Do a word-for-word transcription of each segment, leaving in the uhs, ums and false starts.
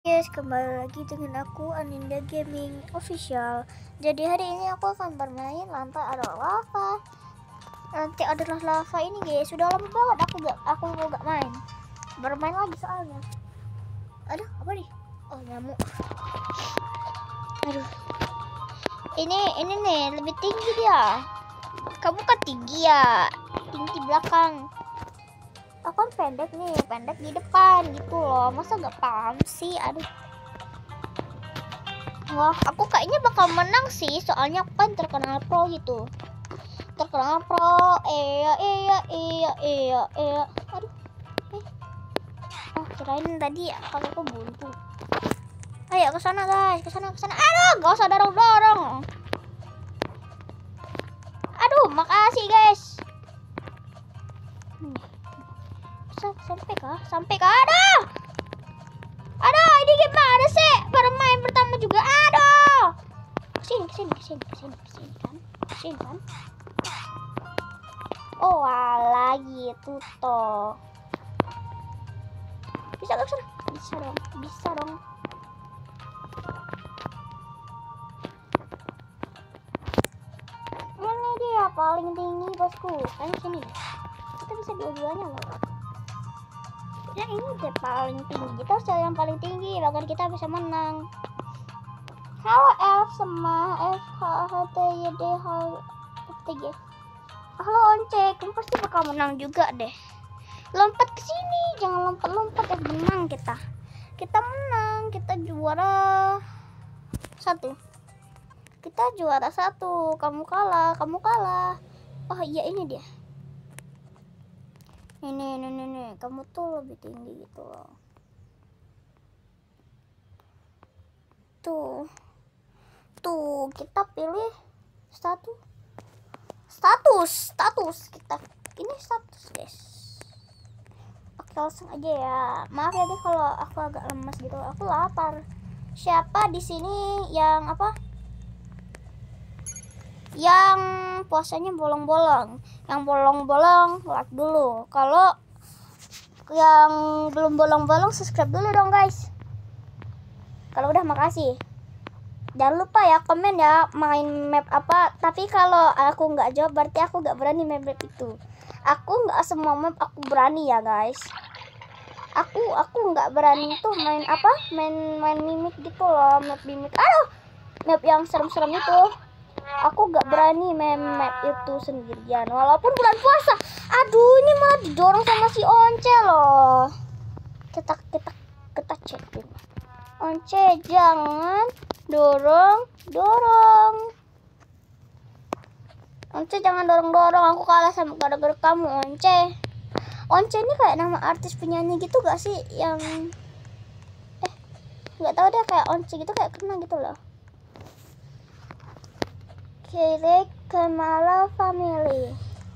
Guys, kembali lagi dengan aku Aninda Gaming Official. Jadi hari ini aku akan bermain lantai adalah lava. Nanti adalah lava ini guys. Sudah lama banget aku gak aku mau gak main. Bermain lagi soalnya. Aduh, apa nih? Oh, nyamuk. Aduh. Ini ini nih lebih tinggi dia. Kamu kan tinggi ya. Tinggi belakang. Aku kan pendek nih, pendek di depan gitu loh. Masa gak paham sih? Aduh. Wah, aku kayaknya bakal menang sih, soalnya aku kan terkenal pro gitu. Terkenal pro. Iya, iya, iya, iya, iya. Aduh. Eh. Oh, kirain tadi kalau aku buntu. Ayo ke sana guys, ke sana ke sana. Aduh, gak usah dorong-dorong. Aduh, makasih guys. Hmm. Sampai kah? Sampai kah? Aduh! Aduh, ini gimana sih? Bermain pertama juga. Aduh! Kesini, kesini, kesini, kesini, kesini kan? Kesini kan? Oh, alah gitu toh. Bisa gak kesana? Bisa dong, bisa dong. Ini dia paling tinggi bosku. Kayaknya sini. Kita bisa dua-duanya loh. Ya ini deh paling tinggi, kita harus cari yang paling tinggi agar kita bisa menang. Halo F sama F H H T Y D H T G. Halo Once, kamu pasti bakal menang juga deh. Lompat ke sini, jangan lompat-lompat ya, menang kita. Kita menang, kita juara satu. Kita juara satu, kamu kalah, kamu kalah. Oh iya ini dia. Ini, ini, ini, ini, kamu tuh lebih tinggi gitu loh. Tuh, tuh kita pilih status, status, status kita. Ini status guys. Oke langsung aja ya. Maaf ya guys kalau aku agak lemas gitu. Aku lapar. Siapa di sini yang apa? Yang puasanya bolong-bolong, yang bolong-bolong like dulu. Kalau yang belum bolong-bolong subscribe dulu dong guys. Kalau udah makasih. Jangan lupa ya komen ya main map apa. Tapi kalau aku nggak jawab berarti aku nggak berani main map itu. Aku nggak semua map aku berani ya guys. Aku aku nggak berani tuh main apa main main mimik gitu loh, map mimik. Aduh, map yang serem-serem itu. Aku gak berani main map itu sendirian walaupun bulan puasa. Aduh, ini malah didorong sama si Once loh. Kita kita kita cekin. Once jangan dorong dorong. Once jangan dorong dorong. Aku kalah sama gara-gara kamu Once. Once ini kayak nama artis penyanyi gitu gak sih? Yang eh nggak tahu deh, kayak Once gitu kayak kena gitu loh. Kiri Kemala Family.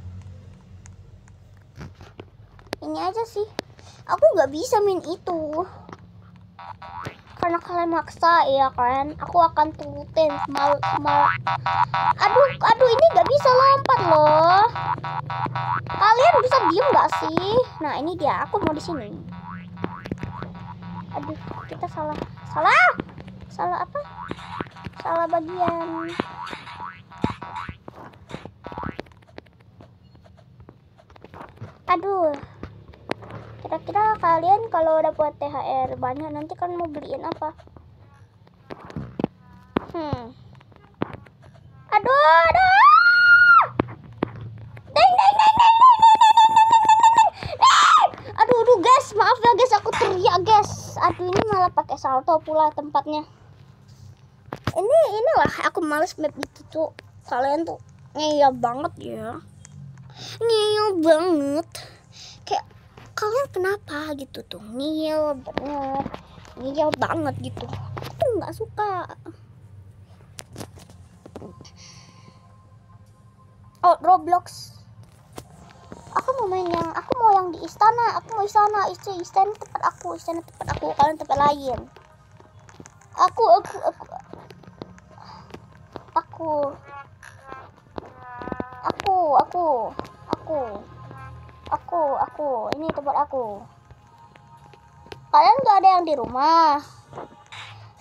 Ini aja sih. Aku nggak bisa main itu. Karena kalian maksa ya kan. Aku akan turutin mal mal. Aduh, aduh ini nggak bisa lompat loh. Kalian bisa diem nggak sih? Nah ini dia. Aku mau di sini. Aduh, kita salah. Salah. Salah apa? Salah bagian. Aduh, kira-kira kalian kalau dapat T H R banyak nanti kan mau beliin apa? Hmm. Aduh, aduh. Deng, deng, deng, deng, deng, deng, deng, deng, deng, deng. Aduh, aduh guys, maaf ya guys, aku teriak guys. Aduh, ini malah pakai salto pula tempatnya. Ini inilah aku males map itu tuh. Kalian tuh ngeyel banget ya. Ngeyel banget, kayak kalian kenapa gitu tuh ngeyel banget, ngeyel banget gitu. Aku tuh nggak suka. Oh Roblox, aku mau main yang aku mau yang di istana, aku mau istana, istri istana tempat aku, istana tempat aku, kalian tempat lain. Aku aku aku aku aku aku aku aku aku ini tempat aku. Kalian gak ada yang di rumah?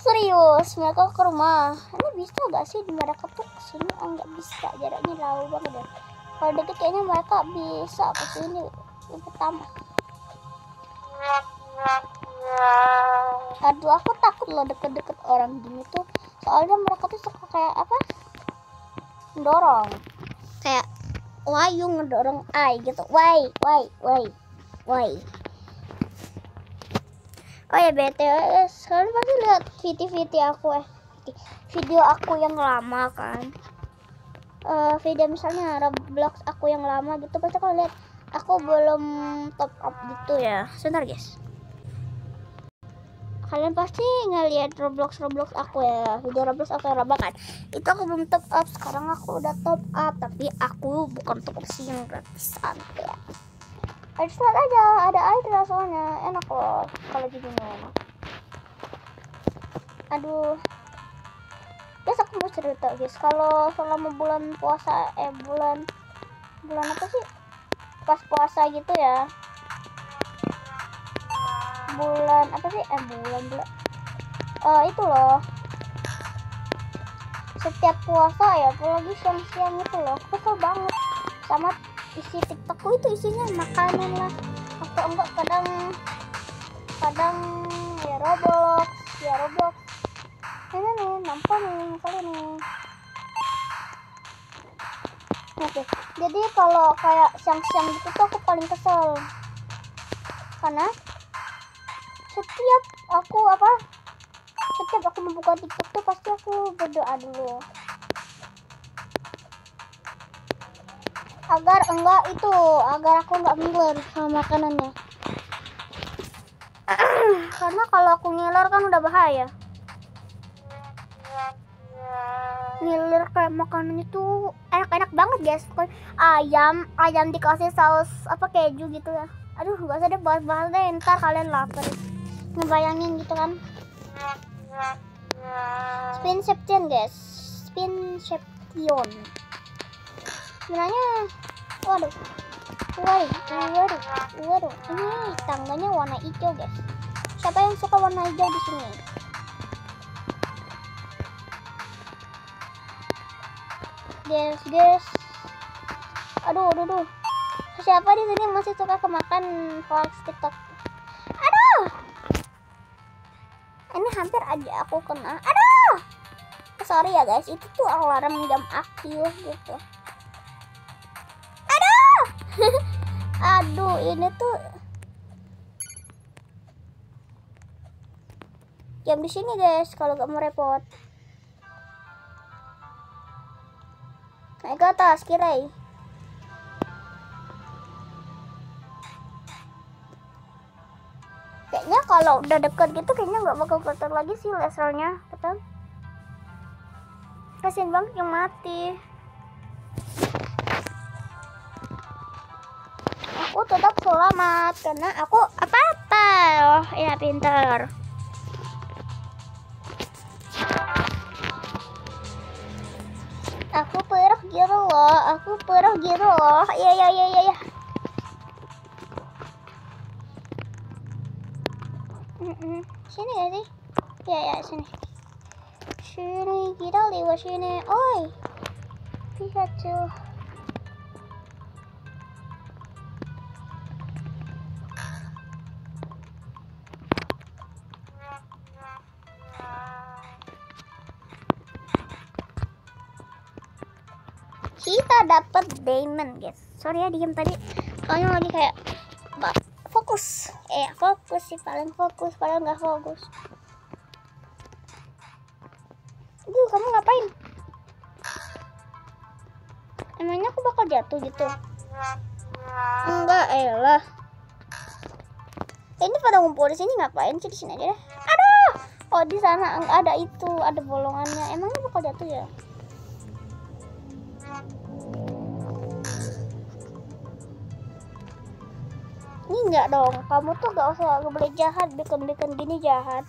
Serius, mereka ke rumah. Ini bisa gak sih mereka tuh kesini? Oh nggak bisa, jaraknya jauh banget ya. Kalau deket kayaknya mereka bisa kesini yang pertama. Aduh, aku takut loh deket-deket orang gini tuh. Soalnya mereka tuh suka kayak apa? Mendorong. Kayak wayung ngedorong ai gitu. Why, why, why, why. Oh ya B T W, kalian pasti lihat video-video aku eh video aku yang lama kan. Uh, video misalnya Roblox aku yang lama gitu, pasti kalian lihat aku belum top up gitu ya. Sebentar guys, kalian pasti ngeliat Roblox Roblox aku ya, video Roblox aku yang lama kan. Itu aku belum top up, sekarang aku udah top up, tapi aku bukan top up sih yang gratisan ya. Air slot aja, ada air soalnya enak loh kalau gini enak. Aduh, guys aku mau cerita guys, kalau selama bulan puasa eh bulan bulan apa sih pas puasa gitu ya, bulan apa sih eh bulan bulan uh, itu loh, setiap puasa ya apalagi siang-siang itu loh, kesel banget sama isi TikTokku itu isinya makanan lah, atau enggak kadang kadang ya Roblox ya Roblox ini nih nampak nih kali nih. Oke, jadi kalau kayak siang-siang gitu tuh aku paling kesel karena setiap aku apa setiap aku membuka TikTok tuh pasti aku berdoa dulu agar enggak itu agar aku enggak ngiler sama makanannya. Karena kalau aku ngiler kan udah bahaya. Ngiler kayak makanan itu enak-enak banget guys. Ayam ayam dikasih saus apa keju gitu ya. Aduh gak usah deh bahas-bahas deh, ntar kalian lapar ngebayangin gitu kan. Spinception guys, Spinception sebenarnya, waduh, waduh, waduh, waduh, ini tangganya warna hijau guys. Siapa yang suka warna hijau di sini? Guys, guys, aduh, aduh, aduh. Siapa di sini masih suka kemakan hoax TikTok? Aduh, ini hampir aja aku kena. Aduh, sorry ya guys, itu tuh alarm jam aktif gitu. Aduh, ini tuh jam di sini guys, kalau gak mau repot. Naik ke atas, kirai. Kayaknya kalau udah deket gitu kayaknya nggak bakal kotor lagi sih lasernya, betul? Kasian banget yang mati. Aku tetap selamat karena aku apa-apa. Oh ya pintar. Aku pergi loh, aku pergi loh. Iya iya iya iya. Ya. Mm-mm. Sini ya sih? Ya ya sini. Sini kita lewat sini. Oi, Pikachu. Kita dapat diamond guys. Sorry ya diem tadi, soalnya lagi kayak fokus. Eh fokus sih, paling fokus, paling nggak fokus. Duh, kamu ngapain? Emangnya aku bakal jatuh gitu? Enggak, elah. Ini pada ngumpul di sini ngapain sih? Di sini aja deh. Aduh, oh di sana ada itu, ada bolongannya. Emangnya bakal jatuh ya? Ini enggak dong, kamu tuh gak usah boleh jahat, bikin-bikin gini jahat.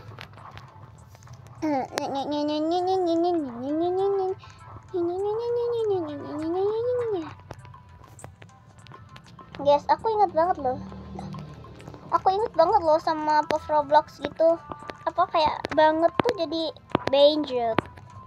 Guys, aku ingat banget loh. Aku ingat banget loh sama pos Roblox gitu. Apa apa kayak banget tuh jadi banget.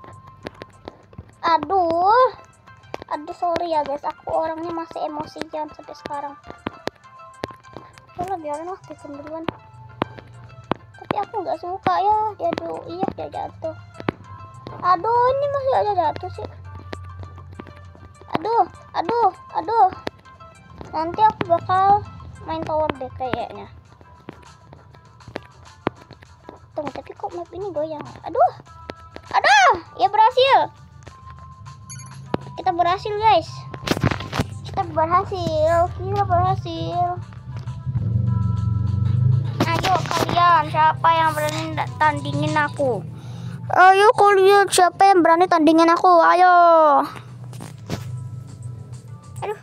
Aduh, aduh sorry ya guys, aku orangnya masih emosian sampai sekarang. Udah biarin lah, bikin duluan. Tapi aku nggak suka ya dia tuh, iya dia jatuh. Aduh, ini masih aja jatuh sih. Aduh, aduh, aduh. Nanti aku bakal main tower deh kayaknya. Tunggu, tapi kok map ini goyang? Aduh, aduh, ya berhasil. Kita berhasil guys. Kita berhasil, kita berhasil. Ayo kalian, siapa yang berani tandingin aku? Ayo kalian, siapa yang berani tandingin aku? Ayo. Aduh.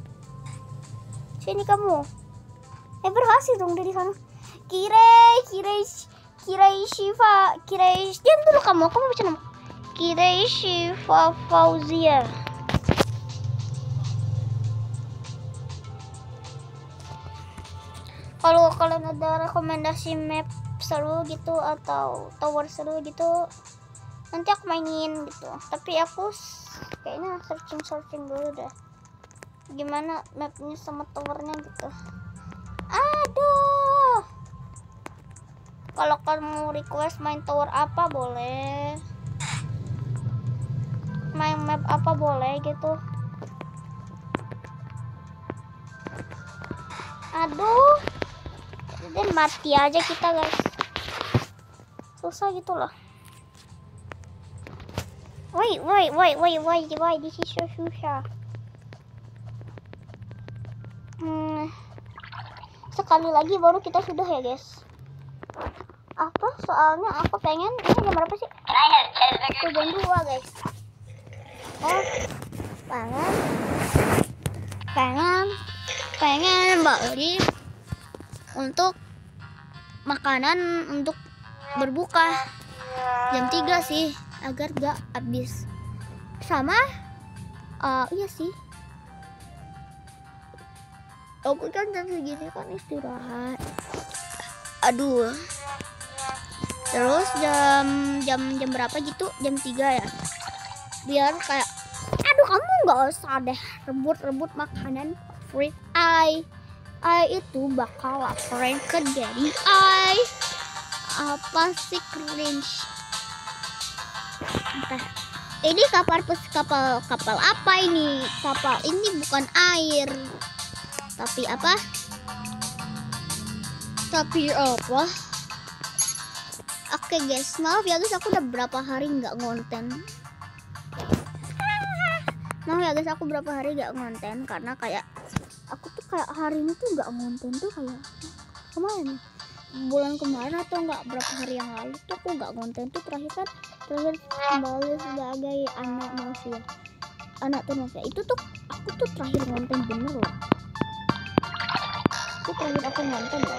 Sini kamu. Eh berhasil dong dari sana. Kirei, Kirei, Kirei Shiva, Kirei. Diam dulu kamu. Kamu baca nama. Kirei Shiva Fauzia. Kalau kalian ada rekomendasi map seru gitu atau tower seru gitu, nanti aku mainin gitu. Tapi aku kayaknya searching searching dulu deh, gimana mapnya sama towernya gitu. Aduh, kalau kamu request main tower apa boleh, main map apa boleh gitu. Aduh, dan mati aja kita guys, susah gitu loh. Wait, wait, wait, wait, wait, wait, this is so susah. Hmm, sekali lagi baru kita sudah ya guys. Apa? Soalnya aku pengen, ini jam berapa sih? Aku jam dua guys. Oh, pengen, pengen, pengen beli untuk makanan untuk berbuka jam tiga sih, agar gak habis. Sama uh, iya sih, aku kan jam segini kan istirahat. Aduh, terus jam jam jam berapa gitu, jam tiga ya, biar kayak aduh kamu nggak usah deh rebut-rebut makanan favorit I I itu bakal laporin ke daddy I. Apa sih cringe? Entah. Ini kapal kapal kapal apa ini? Kapal ini bukan air. Tapi apa? Tapi apa? Oke guys, maaf ya guys, aku udah berapa hari nggak ngonten. Maaf ya guys, aku berapa hari nggak ngonten karena kayak aku tuh kayak hari ini tuh nggak ngonten tuh kayak kemarin, bulan kemarin atau nggak berapa hari yang lalu tuh aku nggak ngonten tuh terakhir kan terakhir kembali sebagai anak manusia, anak tuh manusia itu tuh aku tuh terakhir ngonten bener loh. Itu terakhir aku ngonten loh.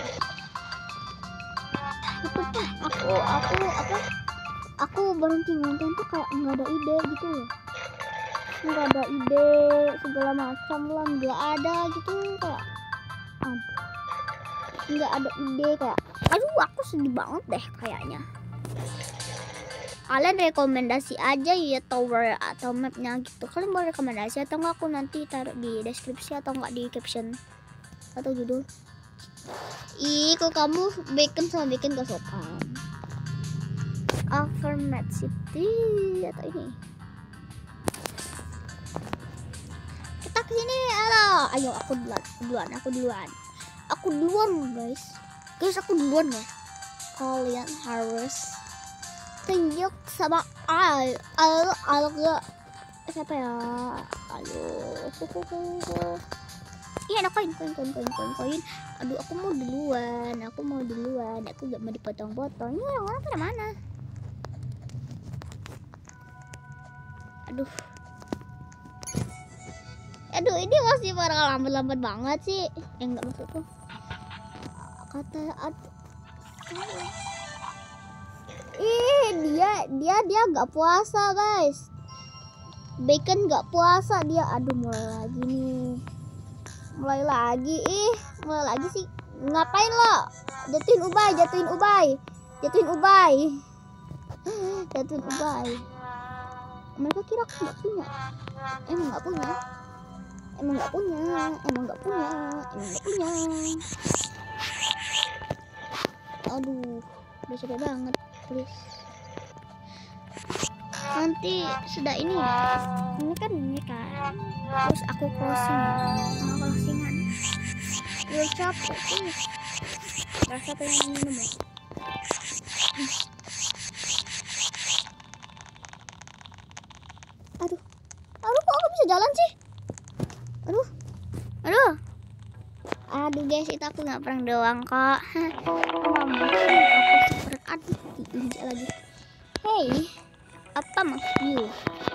Itu tuh aku aku apa aku berhenti ngonten tuh kayak nggak ada ide gitu loh. Nggak ada ide segala macam lah, nggak ada gitu kayak um, nggak ada ide kayak aduh aku sedih banget deh kayaknya. Kalian rekomendasi aja ya tower atau mapnya gitu, kalian mau rekomendasi atau nggak aku nanti taruh di deskripsi atau nggak di caption atau judul. Ih kok kamu bacon sama bacon gak sopan. Affirmat City atau ini sini, halo, ayo aku duluan, aku duluan, aku duluan, aku duluan guys, guys aku duluan ya. Kalian harus tunjuk sama al, al, al, siapa ya? Ayo, iya ada koin, koin, koin, koin, koin, koin. Aduh, aku mau duluan, aku mau duluan, aku gak mau dipotong-potong. Ini orang-orang pada mana? Aduh. Aduh ini masih para lambat-lambat banget sih. Eh enggak maksudku. Kata aduh. Ih dia dia dia nggak puasa guys. Bacon nggak puasa dia. Aduh mulai lagi nih. Mulai lagi ih mulai lagi sih. Ngapain lo? Jatuhin ubay, jatuhin ubay. Jatuhin ubay. Jatuhin ubay. Mereka kira aku nggak punya. Emang nggak punya. Emang nggak punya. Emang nggak punya. Emang nggak punya. Aduh, udah capek banget, please. Nanti sudah ini ya. Ini kan ini kan. Terus aku closing ya. Nah, closingan. Udah capek, please. Rasa pengen minum ya. Aduh, aduh kok aku bisa jalan sih? Aduh, aduh, aduh guys, itu aku nggak prank doang kok. Aku adik lagi. Hey, apa maksud you?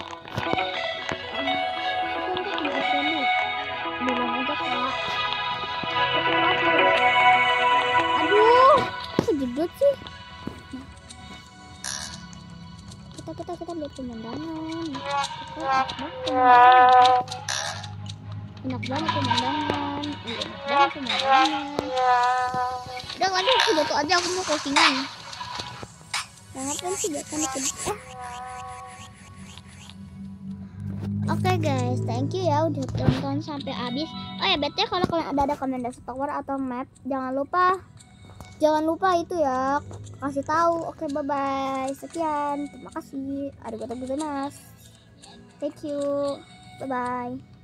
Bilang aja kak. Aduh, kejedot sih. Kita kita kita lihat pemandangan. Enak banget pemandangan. Iya, enak banget pemandangan. Udah nggak ada, aku jatuh aja, aku mau closingan. Ngapain sih jatuh ke ah. Oke okay guys, thank you ya udah tonton sampai habis. Oh ya, bete kalau kalian ada rekomendasi tower atau map, jangan lupa jangan lupa itu ya kasih tahu. Oke, okay, bye bye. Sekian, terima kasih. Arigatou gozaimasu. Thank you. Bye bye.